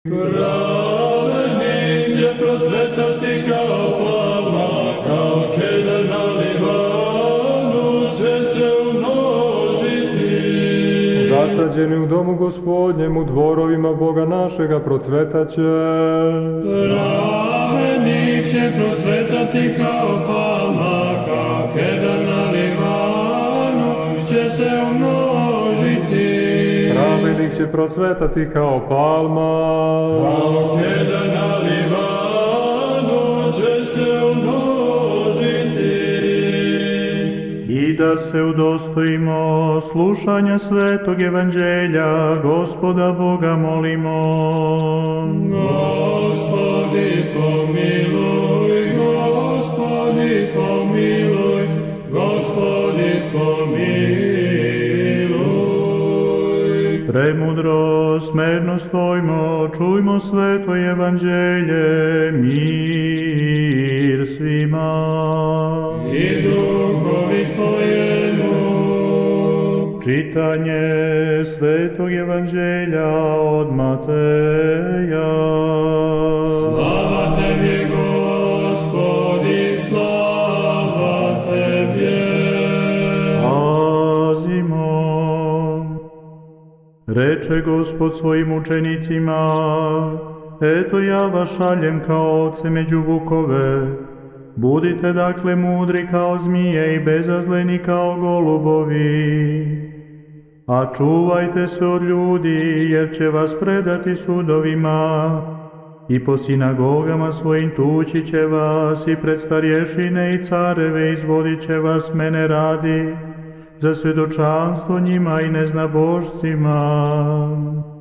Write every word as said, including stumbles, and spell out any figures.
Pravenik će procvetati kao palma, kao kedar na Libanu će se umnožiti. Zasađeni u domu Gospodnjem, u dvorovima Boga našega procvetaće. Pravenik će procvetati kao palma, kao kedar na Libanu će se umnožiti. Pravednik će procvetati kao palma, kao kedar na Libanu će se umnožiti. I da se udostojimo slušanja svetog evanđelja, Gospoda Boga molimo. Gospodi pomiluj, Gospodi pomiluj, Gospodi pomiluj. Premudro, smerno stojmo, čujmo sveto evanđelje, mir svima. I duhovi tvojemu. Čitanje svetog evanđelja od Mateja. Slava Tebje, Gospodi, slava Tebje. Pazimo. Reče Gospod svojim učenicima, eto ja vas šaljem kao ovce među vukove. Budite dakle mudri kao zmije i bezazleni kao golubovi. A čuvajte se od ljudi, jer će vas predati sudovima i po sinagogama svojim tući će vas i pred starješine i careve izvodit će vas mene radi za svjedočanstvo njima i neznabošcima.